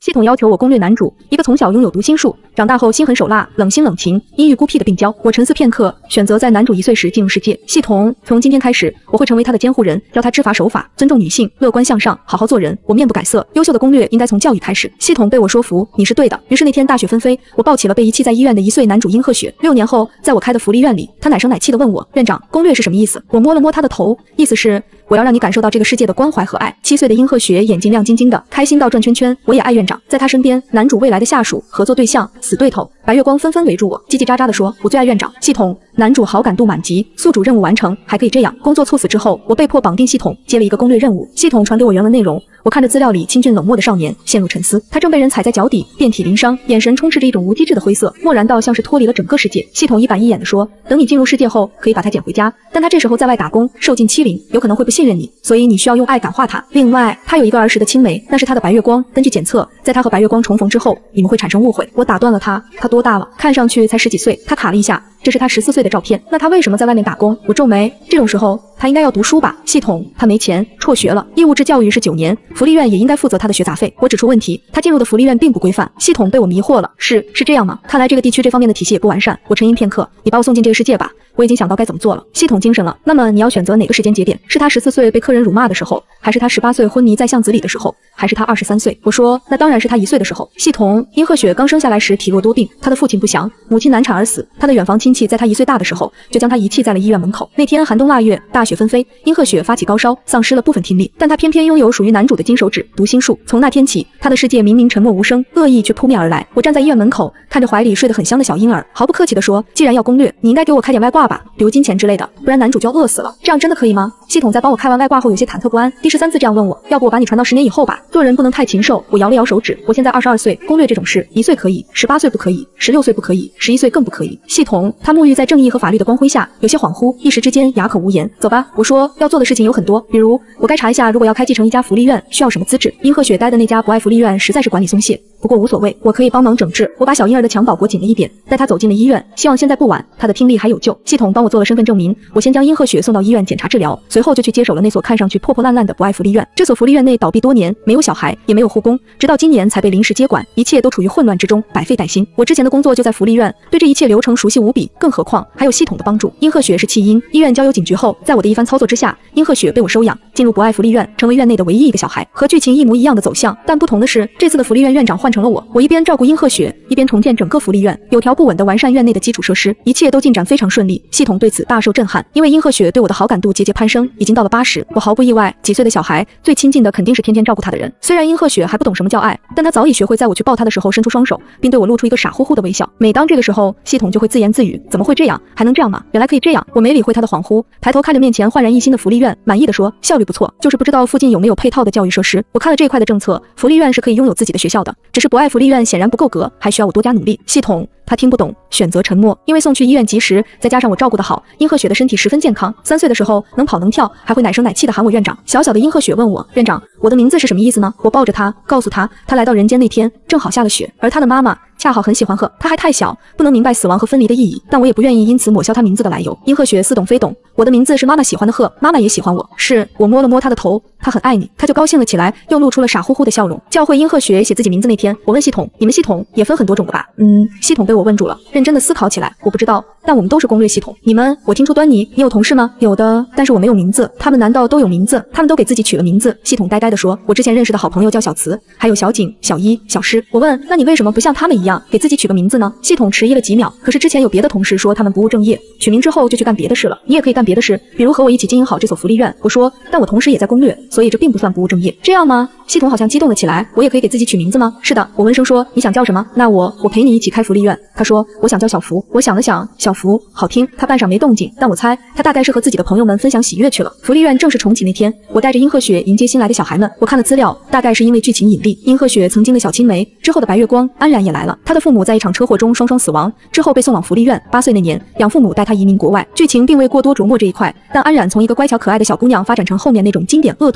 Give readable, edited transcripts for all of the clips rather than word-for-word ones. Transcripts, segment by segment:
系统要求我攻略男主，一个从小拥有读心术，长大后心狠手辣、冷心冷情、阴郁孤僻的病娇。我沉思片刻，选择在男主1岁时进入世界。系统，从今天开始，我会成为他的监护人，教他知法守法，尊重女性，乐观向上，好好做人。我面不改色，优秀的攻略应该从教育开始。系统被我说服，你是对的。于是那天大雪纷飞，我抱起了被遗弃在医院的1岁男主殷鹤雪。6年后，在我开的福利院里，他奶声奶气地问我：“院长，攻略是什么意思？”我摸了摸他的头，意思是我要让你感受到这个世界的关怀和爱。7岁的殷鹤雪眼睛亮晶晶的，开心到转圈圈。我也爱院长，在他身边，男主未来的下属、合作对象、死对头、白月光纷纷围住我，叽叽喳喳地说：“我最爱院长。”系统，男主好感度满级，宿主任务完成，还可以这样。工作猝死之后，我被迫绑定系统，接了一个攻略任务。系统传给我原文内容，我看着资料里清俊冷漠的少年，陷入沉思。他正被人踩在脚底，遍体鳞伤，眼神充斥着一种无机质的灰色，漠然到像是脱离了整个世界。系统一板一眼地说：“等你进入世界后，可以把他捡回家，但他这时候在外打工，受尽欺凌，有可能会不信任你，所以你需要用爱感化他。另外，他有一个儿时的青梅，那是他的白月光。根据检测，在他和白月光重逢之后，你们会产生误会。”我打断了他，他多大了？看上去才10几岁。他卡了一下，这是他14岁的照片。那他为什么在外面打工？我皱眉，这种时候他应该要读书吧？系统，他没钱，辍学了。义务制教育是9年，福利院也应该负责他的学杂费。我指出问题，他进入的福利院并不规范。系统被我迷惑了，是这样吗？看来这个地区这方面的体系也不完善。我沉吟片刻，你把我送进这个世界吧。我已经想到该怎么做了。系统精神了，那么你要选择哪个时间节点？是他14岁被客人辱骂的时候，还是他18岁昏迷在巷子里的时候，还是他23岁？我说，那当然是他1岁的时候。系统，殷鹤雪刚生下来时体弱多病，他的父亲不详，母亲难产而死。他的远房亲戚在他1岁大的时候就将他遗弃在了医院门口。那天寒冬腊月，大雪纷飞，殷鹤雪发起高烧，丧失了部分听力，但他偏偏拥有属于男主的金手指读心术。从那天起，他的世界明明沉默无声，恶意却扑面而来。我站在医院门口，看着怀里睡得很香的小婴儿，毫不客气地说：“既然要攻略，你应该给我开点外挂吧，比如金钱之类的，不然男主就要饿死了。这样真的可以吗？”系统在帮我开完外挂后有些忐忑不安，第13次这样问我：“要不我把你传到10年以后吧？做人不能太禽兽。”我摇了摇手指，我现在22岁，攻略这种事1岁可以，18岁不可以，16岁不可以，11岁更不可以。系统，他沐浴在正义和法律的光辉下，有些恍惚，一时之间哑口无言。走吧，我说要做的事情有很多，比如我该查一下，如果要开继承一家福利院，需要什么资质。殷鹤雪待的那家博爱福利院实在是管理松懈，不过无所谓，我可以帮忙整治。我把小婴儿的襁褓裹紧了一点，带他走进了医院，希望现在不晚，他的听力还有救。系统帮我做了身份证明，我先将殷鹤雪送到医院检查治疗，随后就去接手了那所看上去破破烂烂的博爱福利院。这所福利院内倒闭多年，没有小孩，也没有护工，直到今年才被临时接管，一切都处于混乱之中，百废待兴。我之前的工作就在福利院，对这一切流程熟悉无比，更何况还有系统的帮助。殷鹤雪是弃婴，医院交由警局后，在我的一番操作之下，殷鹤雪被我收养，进入博爱福利院，成为院内的唯一一个小孩，和剧情一模一样的走向。但不同的是，这次的福利院院长换成了我，我一边照顾殷鹤雪，一边重建整个福利院，有条不紊地完善院内的基础设施，一切都进展非常顺利。系统对此大受震撼，因为殷鹤雪对我的好感度节节攀升，已经到了80。我毫不意外，几岁的小孩最亲近的肯定是天天照顾他的人。虽然殷鹤雪还不懂什么叫爱，但他早已学会在我去抱他的时候伸出双手，并对我露出一个傻乎乎的微笑。每当这个时候，系统就会自言自语：怎么会这样？还能这样吗？原来可以这样。我没理会他的恍惚，抬头看着面前焕然一新的福利院，满意的说：效率不错，就是不知道附近有没有配套的教育设施。我看了这块的政策，福利院是可以拥有自己的学校的，只是博爱福利院显然不够格，还需要我多加努力。系统，他听不懂，选择沉默。因为送去医院及时，再加上我照顾得好，殷鹤雪的身体十分健康。3岁的时候能跑能跳，还会奶声奶气地喊我院长。小小的殷鹤雪问我：院长，我的名字是什么意思呢？我抱着他，告诉他，他来到人间那天正好下了雪，而他的妈妈恰好很喜欢鹤，他还太小，不能明白死亡和分离的意义，但我也不愿意因此抹消他名字的来由。殷鹤雪似懂非懂，我的名字是妈妈喜欢的鹤，妈妈也喜欢我。是，我摸了摸他的头，他很爱你。他就高兴了起来，又露出了傻乎乎的笑容。教会殷鹤雪写自己名字那天，我问系统：你们系统也分很多种的吧？系统被我问住了，认真的思考起来。我不知道，但我们都是攻略系统。你们，我听出端倪。你有同事吗？有的，但是我没有名字。他们难道都有名字？他们都给自己取了名字。系统呆呆地说：我之前认识的好朋友叫小慈，还有小景、小一、小诗。我问：那你为什么不像他们一样给自己取个名字呢？系统迟疑了几秒，可是之前有别的同事说他们不务正业，取名之后就去干别的事了。你也可以干别的事，比如和我一起经营好这所福利院。我说，但我同时也在攻略，所以这并不算不务正业。这样吗？系统好像激动了起来。我也可以给自己取名字吗？是的。我温声说：你想叫什么？那我陪你一起开福利院。他说：我想叫小福。我想了想，小福好听。他半晌没动静，但我猜他大概是和自己的朋友们分享喜悦去了。福利院正式重启那天，我带着殷鹤雪迎接新来的小孩们。我看了资料，大概是因为剧情引力，殷鹤雪曾经的小青梅之后的白月光安然也来了。他的父母在一场车祸中双双死亡，之后被送往福利院。8岁那年，养父母带他移民国外。剧情并未过多琢磨这一块，但安然从一个乖巧可爱的小姑娘发展成后面那种经典恶毒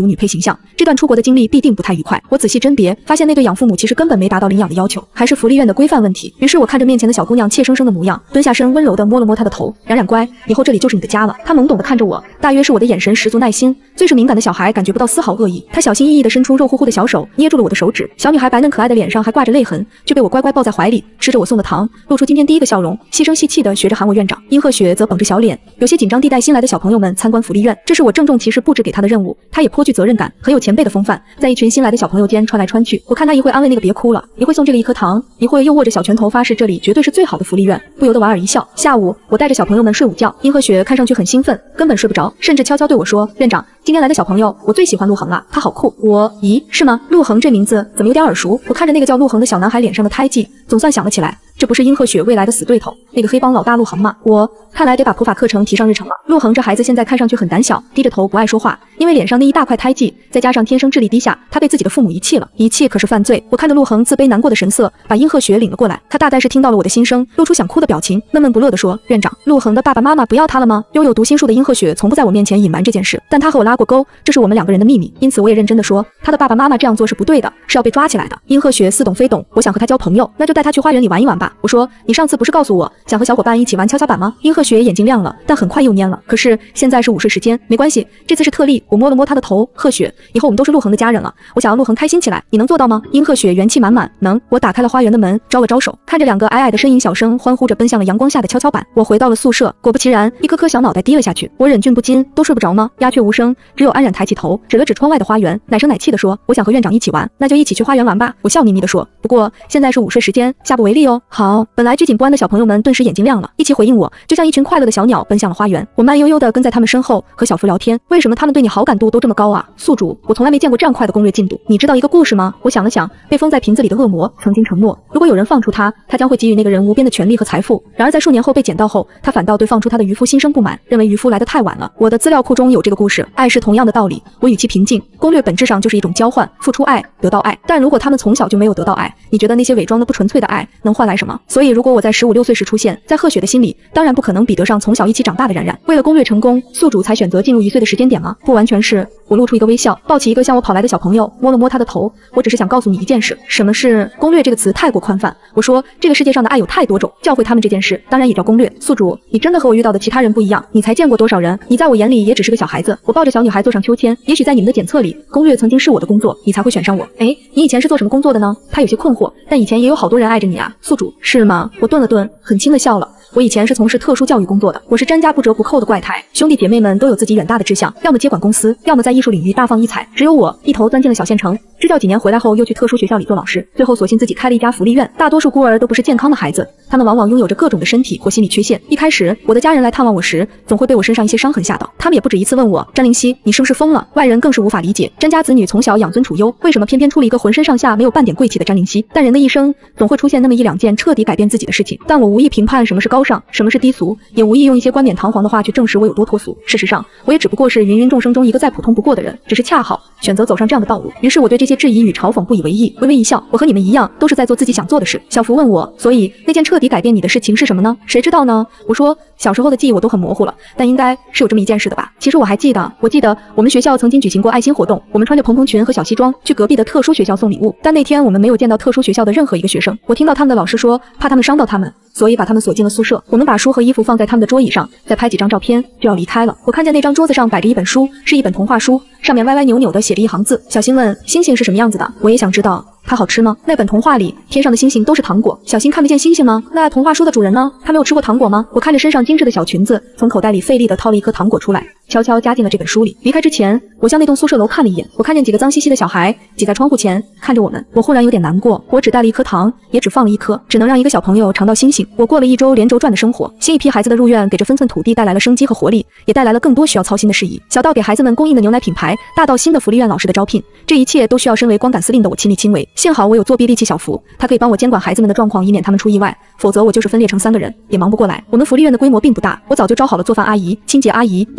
毒女配形象，这段出国的经历必定不太愉快。我仔细甄别，发现那对养父母其实根本没达到领养的要求，还是福利院的规范问题。于是我看着面前的小姑娘怯生生的模样，蹲下身温柔地摸了摸她的头，冉冉乖，以后这里就是你的家了。她懵懂地看着我，大约是我的眼神十足耐心，最是敏感的小孩感觉不到丝毫恶意。她小心翼翼地伸出肉乎乎的小手，捏住了我的手指。小女孩白嫩可爱的脸上还挂着泪痕，却被我乖乖抱在怀里，吃着我送的糖，露出今天第一个笑容，细声细气地学着喊我院长。殷鹤雪则绷着小脸，有些紧张地带新来的小朋友们参观福利院，这是我郑重其事布置给她的任务。她也颇具责任感，很有前辈的风范，在一群新来的小朋友间穿来穿去。我看她一会安慰那个别哭了，一会送这个一颗糖，一会又握着小拳头发誓这里绝对是最好的福利院，不由得莞尔一笑。下午我带着小朋友们睡午觉，殷鹤雪看上去很兴奋，根本睡不着，甚至悄悄对我说：“院长，今天来的小朋友，我最喜欢陆恒了，他好酷。”咦，是吗？陆恒这名字怎么有点耳熟？我看着那个叫陆恒的小男孩脸上的胎记，总算想了起来，这不是殷鹤雪未来的死对头，那个黑帮老大陆恒吗？看来得把普法课程提上日程了。陆恒这孩子现在看上去很胆小，低着头不爱说话，因为脸上那一大块胎记，再加上天生智力低下，他被自己的父母遗弃了。遗弃可是犯罪。我看着陆恒自卑难过的神色，把殷鹤雪领了过来。他大概是听到了我的心声，露出想哭的表情，闷闷不乐地说：“院长，陆恒的爸爸妈妈不要他了吗？”拥有读心术的殷鹤雪从不在我面前隐瞒这件事，但他和我拉过钩，这是我们两个人的秘密。因此我也认真地说，他的爸爸妈妈这样做是不对的，是要被抓起来的。殷鹤雪似懂非懂，我想和他交朋友，那就带他去花园里玩一玩吧。我说：“你上次不是告诉我想和小伙伴一起玩跷跷板吗？”殷鹤雪眼睛亮了，但很快又蔫了。可是现在是午睡时间，没关系，这次是特例。我摸了摸他的头，鹤雪，以后我们都是陆恒的家人了，我想要陆恒开心起来，你能做到吗？殷鹤雪元气满满，能。我打开了花园的门，招了招手，看着两个矮矮的身影小声欢呼着奔向了阳光下的跷跷板。我回到了宿舍，果不其然，一颗颗小脑袋低了下去。我忍俊不禁，都睡不着吗？鸦雀无声，只有安然抬起头，指了指窗外的花园，奶声奶气地说：“我想和院长一起玩，那就一起去花园玩吧。”我笑眯眯地说：“不过现在是午睡时间，下不为例哦。”好。本来拘谨不安的小朋友们顿时眼睛亮了，一起回应我，就像一群快乐的小鸟奔向了花园。我慢悠悠地跟在他们身后，和小福聊天。为什么他们对你好感度都这么高啊？宿主，我从来没见过这样快的攻略进度。你知道一个故事吗？我想了想，被封在瓶子里的恶魔曾经承诺，如果有人放出他，他将会给予那个人无边的权力和财富。然而在数年后被捡到后，他反倒对放出他的渔夫心生不满，认为渔夫来得太晚了。我的资料库中有这个故事，爱是同样的道理。我语气平静，攻略本质上就是一种交换，付出爱，得到爱。但如果他们从小就没有得到爱，你觉得那些伪装的不纯粹的爱能换来什么？所以如果我在15、16岁时出现，在鹤雪的心里，当然不可能比得上从小一起长大的冉冉。为了攻略成功，宿主才选择进入1岁的时间点吗？不完全是。我露出一个微笑，抱起一个向我跑来的小朋友，摸了摸他的头。我只是想告诉你一件事。什么是攻略？这个词太过宽泛。我说这个世界上的爱有太多种，教会他们这件事当然也叫攻略。宿主，你真的和我遇到的其他人不一样，你才见过多少人？你在我眼里也只是个小孩子。我抱着小女孩坐上秋千，也许在你们的检测里，攻略曾经是我的工作，你才会选上我。你以前是做什么工作的呢？他有些困惑。但以前也有好多人爱着你啊，宿主。是吗？我顿了顿，很轻的笑了。我以前是从事特殊教育工作的，我是沾家不折不扣的怪胎。兄弟姐妹们都有自己远大的志向，要么接管公司，要么在艺术领域大放异彩。只有我一头钻进了小县城，支教几年回来后又去特殊学校里做老师，最后索性自己开了一家福利院。大多数孤儿都不是健康的孩子，他们往往拥有着各种的身体或心理缺陷。一开始我的家人来探望我时，总会被我身上一些伤痕吓到，他们也不止一次问我：“詹灵溪，你是不是疯了？”外人更是无法理解，詹家子女从小养尊处优，为什么偏偏出了一个浑身上下没有半点贵气的詹灵溪？但人的一生总会出现那么一两件彻底改变自己的事情。但我无意评判什么是高尚，什么是低俗，也无意用一些冠冕堂皇的话去证实我有多脱俗。事实上，我也只不过是芸芸众生中一个再普通不过的人，只是恰好选择走上这样的道路。于是我对这些质疑与嘲讽不以为意，微微一笑。我和你们一样，都是在做自己想做的事。小福问我，所以那件彻底改变你的事情是什么呢？谁知道呢？我说小时候的记忆我都很模糊了，但应该是有这么一件事的吧。其实我还记得，我们学校曾经举行过爱心活动，我们穿着蓬蓬裙和小西装去隔壁的特殊学校送礼物，但那天我们没有见到特殊学校的任何一个学生。我听到他们的老师说，怕他们伤到他们，所以把他们锁进了宿舍。我们把书和衣服放在他们的桌椅上，再拍几张照片就要离开了。我看见那张桌子上摆着一本书，是一本童话书，上面歪歪扭扭的写着一行字。小新问：星星是什么样子的？我也想知道。它好吃吗？那本童话里天上的星星都是糖果，小新看不见星星吗？那童话书的主人呢？他没有吃过糖果吗？我看着身上精致的小裙子，从口袋里费力地掏了一颗糖果出来，悄悄夹进了这本书里。离开之前，我向那栋宿舍楼看了一眼，我看见几个脏兮兮的小孩挤在窗户前看着我们，我忽然有点难过。我只带了一颗糖，也只放了一颗，只能让一个小朋友尝到星星。我过了1周连轴转的生活，新一批孩子的入院给这分寸土地带来了生机和活力，也带来了更多需要操心的事宜。小到给孩子们供应的牛奶品牌，大到新的福利院老师的招聘，这一切都需要身为光杆司令的我亲力亲为。幸好我有作弊利器小福，他可以帮我监管孩子们的状况，以免他们出意外，否则我就是分裂成3个人也忙不过来。我们福利院的规模并不大，我早就招好了做饭阿姨、清洁阿姨、医生、护士和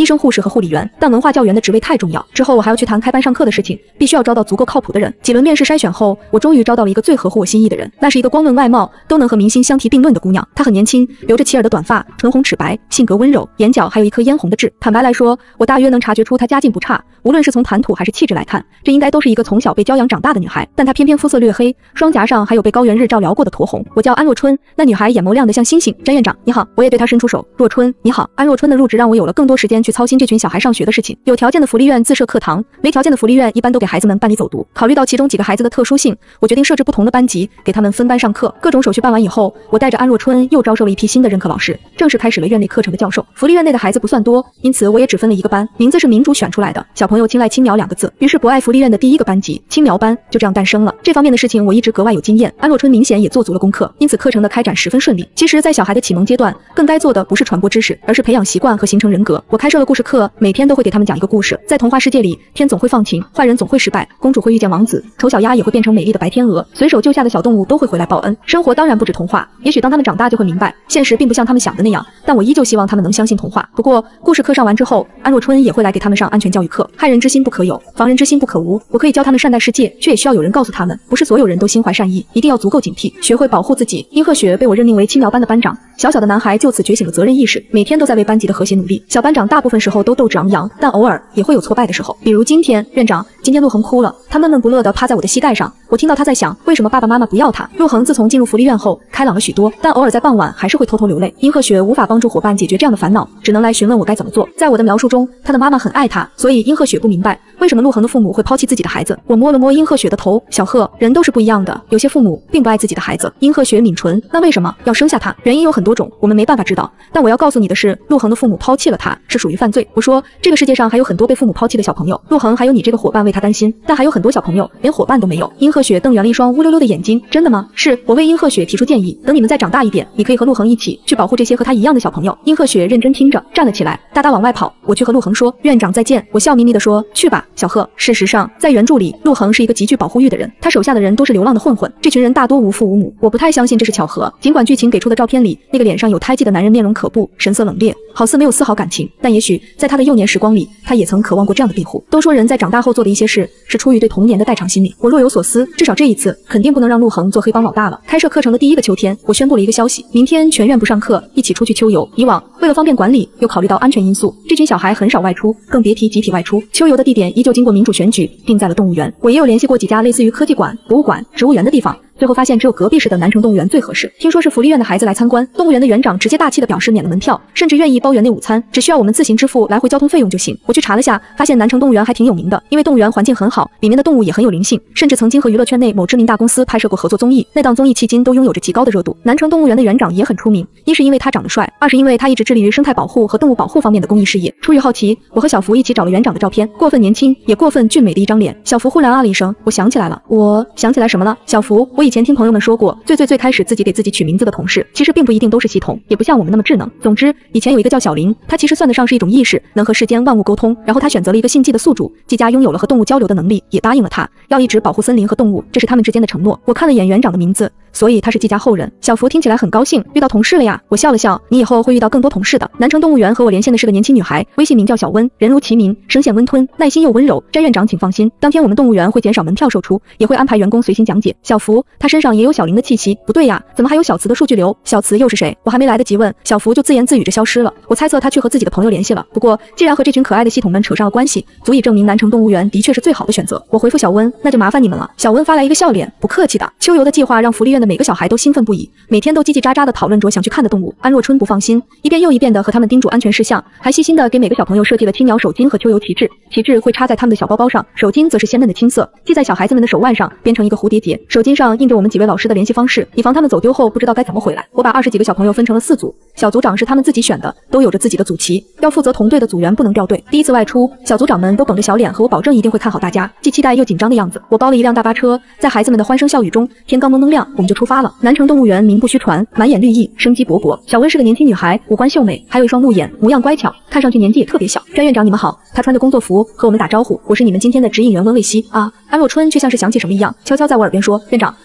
和护理员，但文化教员的职位太重要。之后我还要去谈开班上课的事情，必须要招到足够靠谱的人。几轮面试筛选后，我终于招到了一个最合乎我心意的人。那是一个光论外貌都能和明星相提并论的姑娘。她很年轻，留着齐耳的短发，唇红齿白，性格温柔，眼角还有一颗嫣红的痣。坦白来说，我大约能察觉出她家境不差，无论是从谈吐还是气质来看，这应该都是一个从小被娇养长大的女孩。但她偏偏肤色略黑，双颊上还有被高原日照疗过的酡红。我叫安若春，那女孩眼眸亮得像星星。詹院长你好，我也对她伸出手。若春你好。安若春的入职让我有了更多时间去操心这群小孩上学的事情。有条件的福利院自设课堂，没条件的福利院一般都给孩子们办理走读。考虑到其中几个孩子的特殊性，我决定设置不同的班级，给他们分班上课。各种手续办完以后，我带着安若春又招收了一批新的任课老师，正式开始了院内课程的教授。福利院内的孩子不算多，因此我也只分了一个班，名字是民主选出来的，小朋友青睐青苗2个字。于是博爱福利院的第一个班级青苗班就这样诞生了。这方面的事情我一直格外有经验，安若春明显也做足了功课，因此课程的开展十分顺利。其实，在小孩的启蒙阶段，更该做的不是传播知识，而是培养习惯和形成人格。我开设了故事课，每天都会给他们讲一个故事。在童话世界里，天总会放晴，坏人总会失败，公主会遇见王子，丑小鸭也会变成美丽的白天鹅，随手救下的小动物都会回来报恩。生活当然不止童话，也许当他们长大就会明白，现实并不像他们想的那样，但我依旧希望他们能相信童话。不过，故事课上完之后，安若春也会来给他们上安全教育课。害人之心不可有，防人之心不可无。我可以教他们善待世界，却也需要有人告诉他们，不是所有人都心怀善意，一定要足够警惕，学会保护自己。殷鹤雪被我任命为青苗班的班长，小小的男孩就此觉醒了责任意识，每天都在为班级的和谐努力。小班长大部分时候都斗志昂扬，但偶尔也会有挫败的时候。比如今天，院长，今天陆恒哭了，他闷闷不乐地趴在我的膝盖上。我听到他在想，为什么爸爸妈妈不要他？陆恒自从进入福利院后，开朗了许多，但偶尔在傍晚还是会偷偷流泪。殷鹤雪无法帮助伙伴解决这样的烦恼，只能来询问我该怎么做。在我的描述中，他的妈妈很爱他，所以殷鹤雪不明白为什么陆恒的父母会抛弃自己的孩子。我摸了摸殷鹤雪的头，小鹤，人都是不一样的，有些父母并不爱自己的孩子。殷鹤雪抿唇，那为什么要生下他？原因有很多种，我们没办法知道。但我要告诉你的是，陆恒的父母抛弃了他，是属于犯罪。我说，这个世界上还有很多被父母抛弃的小朋友，陆恒还有你这个伙伴为他担心，但还有很多小朋友连伙伴都没有。殷鹤雪瞪圆了一双乌溜溜的眼睛，真的吗？是，我为殷鹤雪提出建议，等你们再长大一点，你可以和陆恒一起去保护这些和他一样的小朋友。殷鹤雪认真听着，站了起来，大大往外跑。我去和陆恒说，院长再见。我笑眯眯地说，去吧，小鹤。事实上，在原著里，陆恒是一个极具保护欲的人，他手下的人都是流浪的混混，这群人大多无父无母。我不太相信这是巧合，尽管剧情给出的照片里那个脸上有胎记的男人面容可怖，神色冷冽，好似没有丝毫感情，但也许在他的幼年时光里，他也曾渴望过这样的庇护。都说人在长大后做的一些事是出于对童年的代偿心理，我若有所思，至少这一次肯定不能让陆恒做黑帮老大了。开设课程的第一个秋天，我宣布了一个消息，明天全院不上课，一起出去秋游。以往为了方便管理，又考虑到安全因素，这群小孩很少外出，更别提集体外出。秋游的地点依旧经过民主选举，定在了动物园。我也有联系过几家类似于科技馆、博物馆、植物园的地方，最后发现只有隔壁市的南城动物园最合适。听说是福利院的孩子来参观，动物园的园长直接大气的表示免了门票，甚至愿意包园内午餐，只需要我们自行支付来回交通费用就行。我去查了下，发现南城动物园还挺有名的，因为动物园环境很好，里面的动物也很有灵性，甚至曾经和娱乐圈内某知名大公司拍摄过合作综艺，那档综艺迄今都拥有着极高的热度。南城动物园的园长也很出名，一是因为他长得帅，二是因为他一直致力于生态保护和动物保护方面的公益事业。出于好奇，我和小福一起找了园长的照片，过分年轻也过分俊美的一张脸。小福忽然啊了一声，我想起来了。我想起来什么了？小福，我以前听朋友们说过，最开始自己给自己取名字的同事，其实并不一定都是系统，也不像我们那么智能。总之，以前有一个叫小林，他其实算得上是一种意识，能和世间万物沟通。然后他选择了一个姓季的宿主，季家拥有了和动物交流的能力，也答应了他，要一直保护森林和动物，这是他们之间的承诺。我看了眼园长的名字，所以他是季家后人。小福听起来很高兴，遇到同事了呀。我笑了笑，你以后会遇到更多同事的。南城动物园和我连线的是个年轻女孩，微信名叫小温，人如其名，声线温吞，耐心又温柔。詹院长请放心，当天我们动物园会减少门票售出，也会安排员工随行讲解。小福，他身上也有小林的气息。不对呀，怎么还有小慈的数据流？小慈又是谁？我还没来得及问，小福就自言自语着消失了。我猜测他去和自己的朋友联系了。不过既然和这群可爱的系统们扯上了关系，足以证明南城动物园的确是最好的选择。我回复小温，那就麻烦你们了。小温发来一个笑脸，不客气的。秋游的计划让福利院的每个小孩都兴奋不已，每天都叽叽喳喳的讨论着想去看的动物。安若春不放心，一遍又一遍的和他们叮嘱安全事项，还细心的给每个小朋友设计了青鸟手巾和秋游旗帜，旗帜会插在他们的小包包上，手巾则是鲜嫩的青色，系在小孩子们的手腕上，编成一个蝴蝶结。手巾上印着我们几位老师的联系方式，以防他们走丢后不知道该怎么回来。我把20几个小朋友分成了4组，小组长是他们自己选的，都有着自己的组旗，要负责同队的组员不能掉队。第一次外出，小组长们都绷着小脸和我保证一定会看好大家，既期待又紧张的样子。我包了一辆大巴车，在孩子们的欢声笑语中，天刚蒙蒙亮，我们就出发了。南城动物园名不虚传，满眼绿意，生机勃勃。小温是个年轻女孩，五官秀美，还有一双鹿眼，模样乖巧，看上去年纪也特别小。詹院长你们好，她穿着工作服和我们打招呼，我是你们今天的指引员温卫西啊。安若春却像是想起什么一样，悄悄在我耳边说，院长，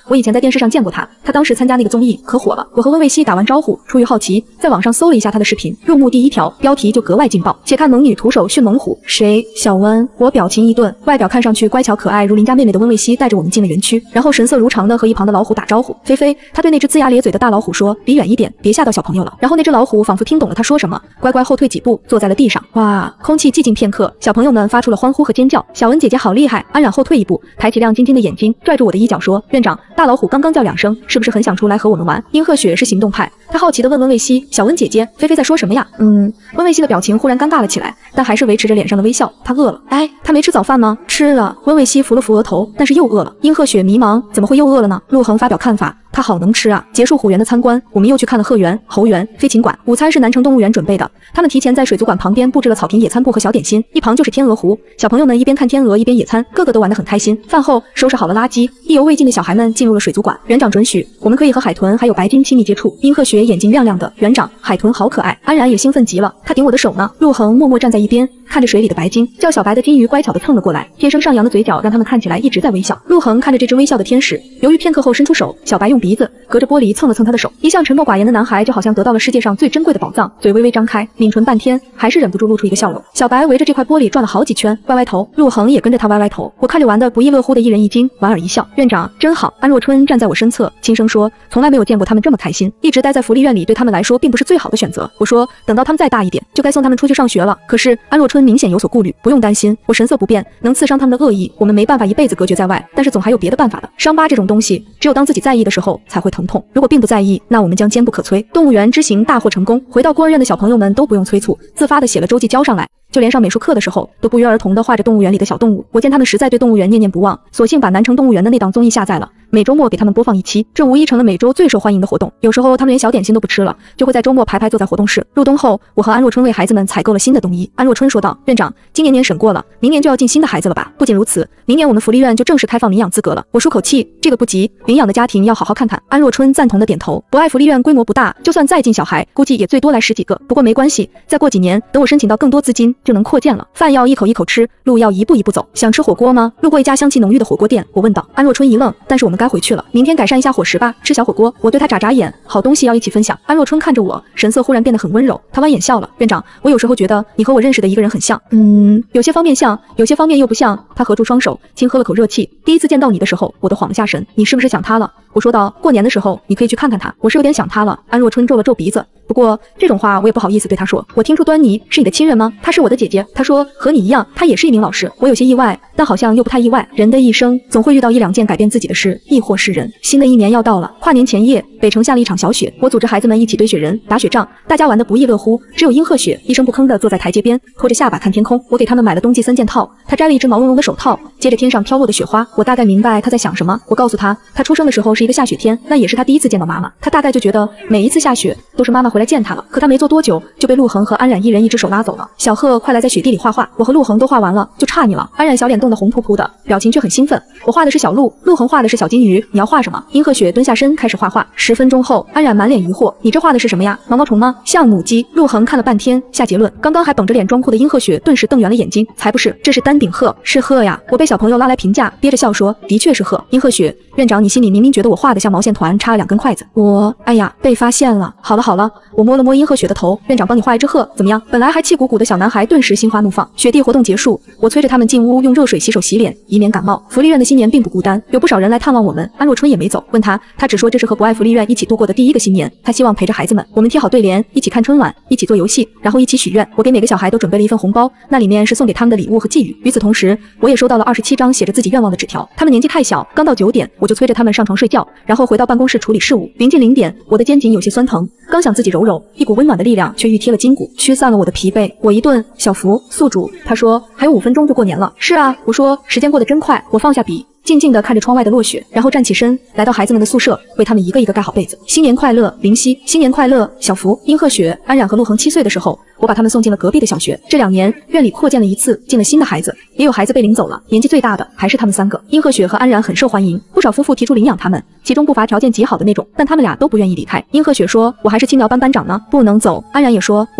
我以前在电视上见过他，他当时参加那个综艺可火了。我和温卫西打完招呼，出于好奇，在网上搜了一下他的视频，入目第一条，标题就格外劲爆。且看猛女徒手驯猛虎，谁？小温。我表情一顿，外表看上去乖巧可爱如邻家妹妹的温卫西带着我们进了园区，然后神色如常的和一旁的老虎打招呼。菲菲，他对那只龇牙咧嘴的大老虎说：“离远一点，别吓到小朋友了。”然后那只老虎仿佛听懂了他说什么，乖乖后退几步，坐在了地上。哇，空气寂静片刻，小朋友们发出了欢呼和尖叫。小文姐姐好厉害！安冉后退一步，抬起亮晶晶的眼睛，拽住我的衣角说：“院长，大老虎刚刚叫2声，是不是很想出来和我们玩？”殷鹤雪是行动派，她好奇地问温卫西：“小温姐姐，菲菲在说什么呀？”温卫西的表情忽然尴尬了起来，但还是维持着脸上的微笑。他饿了。哎，他没吃早饭吗？吃了。温卫西扶了扶额头，但是又饿了。殷鹤雪迷茫，怎么会又饿了呢？陆恒发表看法。它好能吃啊！结束虎园的参观，我们又去看了鹤园、猴园、飞禽馆。午餐是南城动物园准备的，他们提前在水族馆旁边布置了草坪野餐部和小点心，一旁就是天鹅湖。小朋友们一边看天鹅一边野餐，个个都玩得很开心。饭后收拾好了垃圾，意犹未尽的小孩们进入了水族馆。园长准许我们可以和海豚还有白鲸亲密接触。殷鹤雪眼睛亮亮的，园长，海豚好可爱。安然也兴奋极了，他顶我的手呢。陆恒默默站在一边，看着水里的白鲸，叫小白的金鱼乖巧地蹭了过来，天生上扬的嘴角让他们看起来一直在微笑。陆恒看着这只微笑的天使，犹豫片刻后伸出手，小白用鼻子隔着玻璃蹭了蹭他的手。一向沉默寡言的男孩就好像得到了世界上最珍贵的宝藏，嘴微微张开，抿唇半天，还是忍不住露出一个笑容。小白围着这块玻璃转了好几圈，歪歪头，陆恒也跟着他歪歪头。我看着玩的不亦乐乎的一人一鲸，莞尔一笑。院长真好。安若春站在我身侧，轻声说，从来没有见过他们这么开心，一直待在福利院里对他们来说并不是最好的选择。我说等到他们再大一点，就该送他们出去上学了。可是安若春明显有所顾虑，不用担心，我神色不变，能刺伤他们的恶意，我们没办法一辈子隔绝在外，但是总还有别的办法的。伤疤这种东西，只有当自己在意的时候才会疼痛，如果并不在意，那我们将坚不可摧。动物园之行大获成功，回到孤儿院的小朋友们都不用催促，自发地写了周记交上来。就连上美术课的时候，都不约而同地画着动物园里的小动物。我见他们实在对动物园念念不忘，索性把南城动物园的那档综艺下载了，每周末给他们播放一期，这无疑成了每周最受欢迎的活动。有时候他们连小点心都不吃了，就会在周末排排坐在活动室。入冬后，我和安若春为孩子们采购了新的冬衣。安若春说道：“院长，今年年审过了，明年就要进新的孩子了吧？不仅如此，明年我们福利院就正式开放领养资格了。”我舒口气，这个不急，领养的家庭要好好看看。安若春赞同的点头。博爱福利院规模不大，就算再进小孩，估计也最多来10几个。不过没关系，再过几年，等我申请到更多资金，就能扩建了。饭要一口一口吃，路要一步一步走。想吃火锅吗？路过一家香气浓郁的火锅店，我问道。安若春一愣，但是我们该回去了，明天改善一下伙食吧，吃小火锅。我对他眨眨眼，好东西要一起分享。安若春看着我，神色忽然变得很温柔，他弯眼笑了。院长，我有时候觉得你和我认识的一个人很像，有些方面像，有些方面又不像。他合住双手，轻喝了口热气。第一次见到你的时候，我都晃了下神，你是不是想他了？我说道，过年的时候你可以去看看他，我是有点想他了。安若春皱了皱鼻子，不过这种话我也不好意思对他说。我听出端倪，是你的亲人吗？她是我的姐姐。她说和你一样，她也是一名老师。我有些意外，但好像又不太意外。人的一生总会遇到1、2件改变自己的事，亦或是人。新的一年要到了，跨年前夜，北城下了一场小雪。我组织孩子们一起堆雪人、打雪仗，大家玩得不亦乐乎。只有殷鹤雪一声不吭地坐在台阶边，托着下巴看天空。我给他们买了冬季3件套，他摘了一只毛茸茸的手套，接着天上飘落的雪花。我大概明白他在想什么。我告诉他，他出生的时候是一个下雪天，那也是他第一次见到妈妈。他大概就觉得每一次下雪都是妈妈回来见他了。可他没坐多久，就被陆恒和安冉一人一只手拉走了。小贺，快来在雪地里画画。我和陆恒都画完了，就差你了。安冉小脸冻得红扑扑的，表情却很兴奋。我画的是小鹿，陆恒画的是小金鱼。你要画什么？殷鹤雪蹲下身开始画画。10分钟后，安冉满脸疑惑，你这画的是什么呀？毛毛虫吗？像母鸡。陆恒看了半天，下结论。刚刚还绷着脸装酷的殷鹤雪顿时瞪圆了眼睛，才不是，这是丹顶鹤，是鹤呀。我被小朋友拉来评价，憋着笑说，的确是鹤。殷鹤雪，院长，你心里明明觉得我画的像毛线团插了2根筷子。哎呀，被发现了。好了好了，我摸了摸殷鹤雪的头，院长帮你画一只鹤，怎么样？本来还气鼓鼓的小男孩顿时心花怒放。雪地活动结束，我催着他们进屋用热水洗手洗脸，以免感冒。福利院的新年并不孤单，有不少人来探望我们。安若春也没走，问他只说这是和博爱福利院一起度过的第1个新年，他希望陪着孩子们，我们贴好对联，一起看春晚，一起做游戏，然后一起许愿。我给每个小孩都准备了一份红包，那里面是送给他们的礼物和寄语。与此同时，我也收到了27张写着自己愿望的纸条。他们年纪太小，刚到9点，我就催着他们上床睡觉，然后回到办公室处理事务。临近0点，我的肩颈有些酸疼，刚想自己揉揉，一股温暖的力量却愈贴了筋骨，驱散了我的疲惫。我一顿，小福宿主。他说还有5分钟就过年了。是啊，我说时间过得真快。我放下笔，静静地看着窗外的落雪，然后站起身，来到孩子们的宿舍，为他们一个一个盖好被子。新年快乐，林夕！新年快乐，小福！殷鹤雪、安冉和陆恒7岁的时候，我把他们送进了隔壁的小学。这2年，院里扩建了1次，进了新的孩子，也有孩子被领走了。年纪最大的还是他们3个。殷鹤雪和安冉很受欢迎，不少夫妇提出领养他们，其中不乏条件极好的那种，但他们俩都不愿意离开。殷鹤雪说：“我还是轻描班长呢，不能走。”安冉也说：“我走了，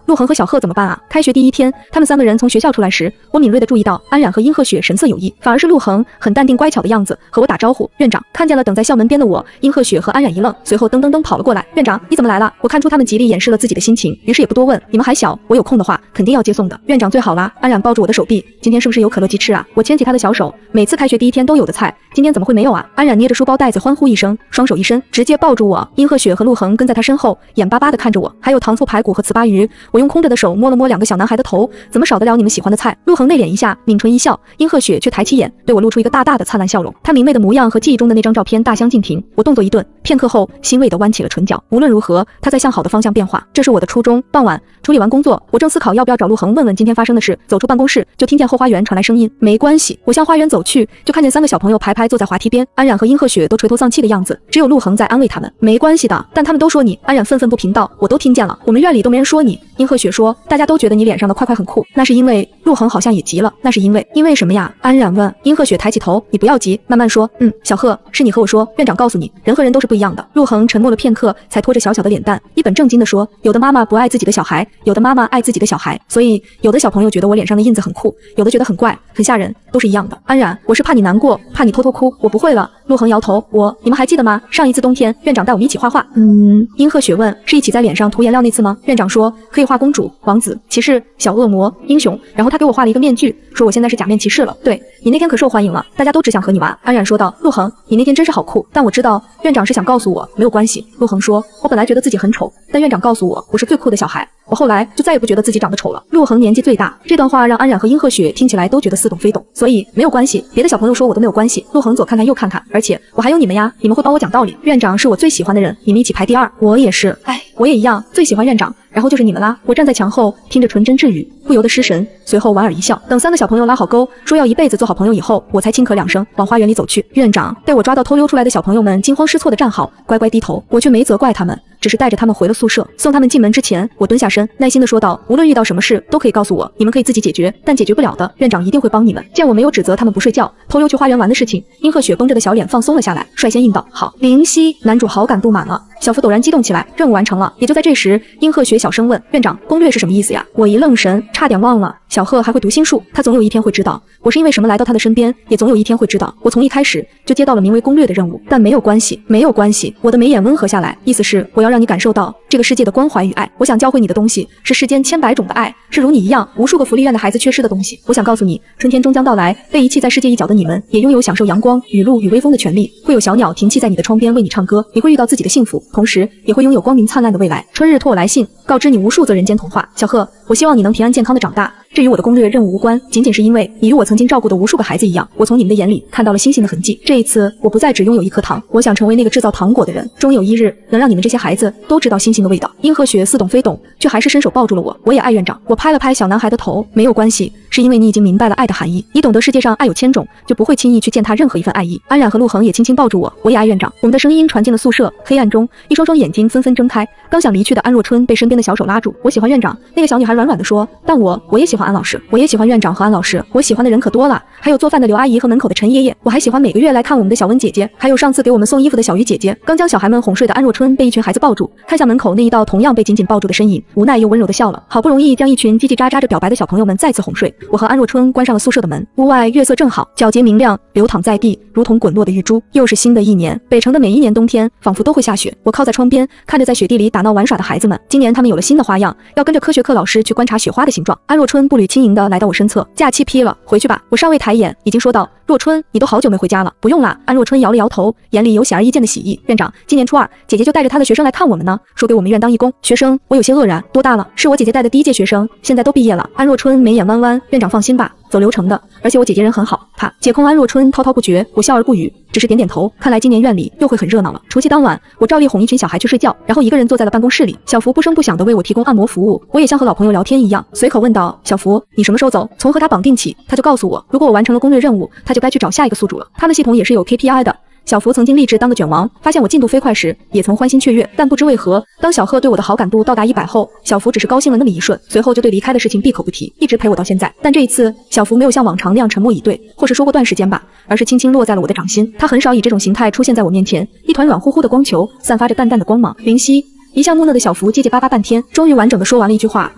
陆恒和小贺怎么办啊？开学第一天，他们3个人从学校出来时，我敏锐地注意到安冉和殷鹤雪神色有异，反而是陆恒很淡定乖巧的样子和我打招呼。院长看见了等在校门边的我，殷鹤雪和安冉一愣，随后噔噔噔跑了过来。院长，你怎么来了？我看出他们极力掩饰了自己的心情，于是也不多问，你们还小，我有空的话肯定要接送的。院长最好啦。安冉抱住我的手臂，今天是不是有可乐鸡翅啊？我牵起他的小手，每次开学第一天都有的菜，今天怎么会没有啊？安冉捏着书包袋子欢呼一声，双手一伸，直接抱住我。殷鹤雪和陆恒跟在他身后，眼巴巴地看着我。还有糖醋排骨和糍粑鱼。我用空着的手摸了摸2个小男孩的头，怎么少得了你们喜欢的菜？陆恒内敛一下，抿唇一笑，殷鹤雪却抬起眼，对我露出一个大大的灿烂笑容。她明媚的模样和记忆中的那张照片大相径庭。我动作一顿，片刻后欣慰地弯起了唇角。无论如何，他在向好的方向变化，这是我的初衷。傍晚处理完工作，我正思考要不要找陆恒问问今天发生的事，走出办公室就听见后花园传来声音。没关系。我向花园走去，就看见3个小朋友排排坐在滑梯边，安冉和殷鹤雪都垂头丧气的样子，只有陆恒在安慰他们。没关系的，但他们都说你。安冉愤愤不平道，我都听见了，我们院里都没人说你。殷鹤雪说，大家都觉得你脸上的块块很酷，那是因为……陆恒好像也急了，那是因为什么呀？安冉问。殷鹤雪抬起头，你不要急，慢慢说。小贺，是你和我说，院长告诉你，人和人都是不一样的。陆恒沉默了片刻，才拖着小小的脸蛋，一本正经地说，有的妈妈不爱自己的小孩，有的妈妈爱自己的小孩，所以有的小朋友觉得我脸上的印子很酷，有的觉得很怪，很吓人，都是一样的。安冉，我是怕你难过，怕你偷偷哭，我不会了。陆恒摇头，你们还记得吗？上一次冬天，院长带我们一起画画。殷鹤雪问，是一起在脸上涂颜料那次吗？院长说，可以画公主、王子、骑士、小恶魔、英雄，然后他给我画了一个面具，说我现在是假面骑士了。对，你那天可受欢迎了，大家都只想和你玩。安冉说道。陆恒，你那天真是好酷，但我知道院长是想告诉我没有关系。陆恒说，我本来觉得自己很丑，但院长告诉我我是最酷的小孩，我后来就再也不觉得自己长得丑了。陆恒年纪最大，这段话让安冉和殷鹤雪听起来都觉得似懂非懂，所以没有关系，别的小朋友说我都没有关系。陆恒左看看右看看，而且我还有你们呀，你们会帮我讲道理。院长是我最喜欢的人，你们一起排第2，我也是。我也一样，最喜欢院长，然后就是你们啦。我站在墙后，听着纯真稚语，不由得失神，随后莞尔一笑。等3个小朋友拉好钩，说要一辈子做好朋友以后，我才轻咳2声，往花园里走去。院长被我抓到偷溜出来的小朋友们惊慌失措地站好，乖乖低头，我却没责怪他们，只是带着他们回了宿舍。送他们进门之前，我蹲下身，耐心地说道，无论遇到什么事都可以告诉我，你们可以自己解决，但解决不了的，院长一定会帮你们。见我没有指责他们不睡觉，偷溜去花园玩的事情，殷鹤雪绷着的小脸放松了下来，率先应道，好。灵犀，男主好感度满了。小福陡然激动起来，任务完成了。也就在这时，殷鹤雪小声问，院长，攻略是什么意思呀？我一愣神，差点忘了。小贺还会读心术，他总有一天会知道我是因为什么来到他的身边，也总有一天会知道我从一开始就接到了名为攻略的任务。但没有关系，没有关系。我的眉眼温和下来，意思是我要让你感受到这个世界的关怀与爱。我想教会你的东西是世间千百种的爱，是如你一样无数个福利院的孩子缺失的东西。我想告诉你，春天终将到来，被遗弃在世界一角的你们，也拥有享受阳光、雨露与微风的权利。会有小鸟停栖在你的窗边为你唱歌，你会遇到自己的幸福，同时也会拥有光明灿烂的未来。春日托我来信，告知你无数则人间童话。小贺，我希望你能平安健康的长大。这与我的攻略任务无关，仅仅是因为你与我曾经照顾的无数个孩子一样，我从你们的眼里看到了星星的痕迹。这一次，我不再只拥有一颗糖，我想成为那个制造糖果的人，终有一日能让你们这些孩子都知道星星的味道。殷鹤雪似懂非懂，却还是伸手抱住了我。我也爱院长。我拍了拍小男孩的头，没有关系，是因为你已经明白了爱的含义，你懂得世界上爱有千种，就不会轻易去践踏任何一份爱意。安冉和陆恒也轻轻抱住我，我也爱院长。我们的声音传进了宿舍，黑暗中，一双双眼睛纷纷睁开。刚想离去的安若春被身边的小手拉住，我喜欢院长。那个小女孩软软地说，但我也喜欢安老师，我也喜欢院长和安老师，我喜欢的人可多了，还有做饭的刘阿姨和门口的陈爷爷，我还喜欢每个月来看我们的小温姐姐，还有上次给我们送衣服的小鱼姐姐。刚将小孩们哄睡的安若春被一群孩子抱住，看向门口那一道同样被紧紧抱住的身影，无奈又温柔地笑了。好不容易将一群叽叽喳喳着表白的小朋友们再次哄睡，我和安若春关上了宿舍的门。屋外月色正好，皎洁明亮，流淌在地，如同滚落的玉珠。又是新的一年，北城的每一年冬天仿佛都会下雪。我靠在窗边，看着在雪地里打闹玩耍的孩子们。今年他们有了新的花样，要跟着科学课老师去观察雪花的形状。安若春步履轻盈地来到我身侧，假期批了，回去吧。我尚未抬眼，已经说道，若春，你都好久没回家了。不用啦。安若春摇了摇头，眼里有显而易见的喜意。院长，今年初2，姐姐就带着她的学生来看我们呢，说给我们院当义工。学生，我有些愕然，多大了？是我姐姐带的第1届学生，现在都毕业了。安若春眉眼弯弯，院长放心吧，走流程的，而且我姐姐人很好。她解空安若春滔滔不绝，我笑而不语，只是点点头。看来今年院里又会很热闹了。除夕当晚，我照例哄一群小孩去睡觉，然后一个人坐在了办公室里。小福不声不响地为我提供按摩服务，我也像和老朋友聊天一样，随口问道，小福，你什么时候走？从和他绑定起，他就告诉我，如果我完成了攻略任务，他就该去找下一个宿主了。他们系统也是有 KPI 的。小福曾经立志当个卷王，发现我进度飞快时，也曾欢欣雀跃。但不知为何，当小贺对我的好感度到达100后，小福只是高兴了那么一瞬，随后就对离开的事情闭口不提，一直陪我到现在。但这一次，小福没有像往常那样沉默以对，或是说过段时间吧，而是轻轻落在了我的掌心。他很少以这种形态出现在我面前，一团软乎乎的光球，散发着淡淡的光芒。灵犀。一向木讷的小福结结巴巴半天，终于完整的说完了一句话，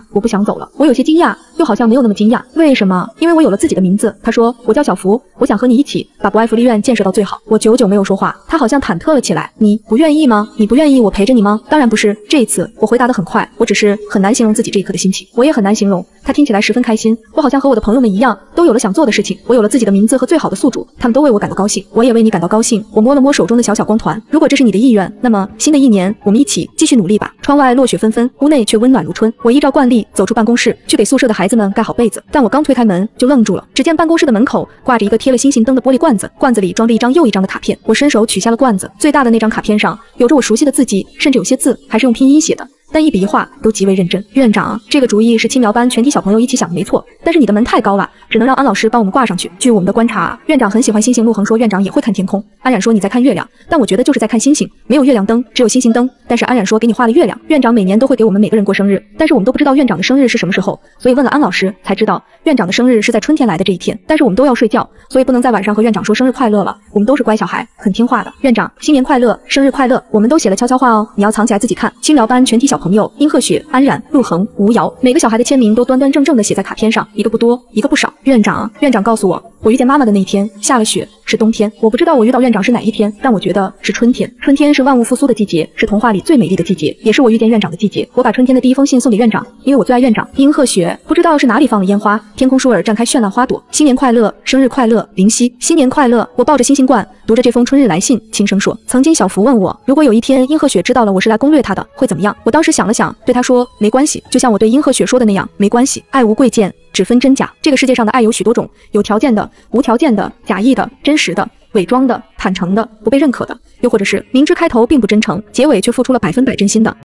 我不想走了。我有些惊讶，又好像没有那么惊讶。为什么？因为我有了自己的名字。他说，我叫小福，我想和你一起把博爱福利院建设到最好。我久久没有说话，他好像忐忑了起来。你不愿意吗？你不愿意我陪着你吗？当然不是。这一次我回答得很快，我只是很难形容自己这一刻的心情。我也很难形容。他听起来十分开心，我好像和我的朋友们一样，都有了想做的事情。我有了自己的名字和最好的宿主，他们都为我感到高兴，我也为你感到高兴。我摸了摸手中的小小光团，如果这是你的意愿，那么新的一年我们一起继续努力吧。窗外落雪纷纷，屋内却温暖如春。我依照惯例走出办公室，去给宿舍的孩子们盖好被子。但我刚推开门就愣住了，只见办公室的门口挂着一个贴了星星灯的玻璃罐子，罐子里装着一张又一张的卡片。我伸手取下了罐子，最大的那张卡片上有着我熟悉的字迹，甚至有些字还是用拼音写的。但一笔一画都极为认真。院长，这个主意是青苗班全体小朋友一起想的，没错。但是你的门太高了，只能让安老师帮我们挂上去。据我们的观察，院长很喜欢星星。陆恒说，院长也会看天空。安冉说你在看月亮，但我觉得就是在看星星，没有月亮灯，只有星星灯。但是安冉说给你画了月亮。院长每年都会给我们每个人过生日，但是我们都不知道院长的生日是什么时候，所以问了安老师才知道院长的生日是在春天来的这一天。但是我们都要睡觉，所以不能在晚上和院长说生日快乐了。我们都是乖小孩，很听话的。院长，新年快乐，生日快乐。我们都写了悄悄话哦，你要藏起来自己看。青苗班全体小朋友，殷鹤雪、安冉、陆恒、吴瑶，每个小孩的签名都端端正正地写在卡片上，一个不多，一个不少。院长告诉我，我遇见妈妈的那一天下了雪，是冬天。我不知道我遇到院长是哪一天，但我觉得是春天。春天是万物复苏的季节，是童话里最美丽的季节，也是我遇见院长的季节。我把春天的第一封信送给院长，因为我最爱院长。殷鹤雪，不知道是哪里放了烟花，天空舒尔绽开绚烂花朵。新年快乐，生日快乐，林夕，新年快乐。我抱着星星罐，读着这封春日来信，轻声说：曾经小福问我，如果有一天殷鹤雪知道了我是来攻略他的，会怎么样？我当时想了想，对他说，没关系，就像我对殷鹤雪说的那样，没关系。爱无贵贱，只分真假。这个世界上的爱有许多种，有条件的，无条件的，假意的，真实的，伪装的，坦诚的，不被认可的，又或者是明知开头并不真诚，结尾却付出了100%真心的。